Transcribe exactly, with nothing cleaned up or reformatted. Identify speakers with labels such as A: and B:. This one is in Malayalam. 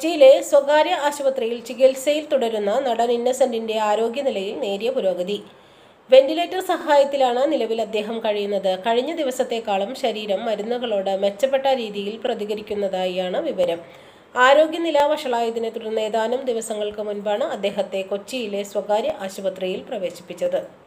A: കൊച്ചിയിലെ സ്വകാര്യ ആശുപത്രിയിൽ ചികിത്സയിൽ തുടരുന്ന നടൻ ഇന്നസെന്റിന്റെ ആരോഗ്യനിലയിൽ നേരിയ പുരോഗതി. വെന്റിലേറ്റർ സഹായത്തിലാണ് നിലവിൽ അദ്ദേഹം കഴിയുന്നത്. കഴിഞ്ഞ ദിവസത്തേക്കാളും ശരീരം മരുന്നുകളോട് മെച്ചപ്പെട്ട രീതിയിൽ പ്രതികരിക്കുന്നതായാണ് വിവരം. ആരോഗ്യനില വഷളായതിനെ തുടർന്ന് ഏതാനും ദിവസങ്ങൾക്ക് മുൻപാണ് അദ്ദേഹത്തെ കൊച്ചിയിലെ സ്വകാര്യ ആശുപത്രിയിൽ പ്രവേശിപ്പിച്ചത്.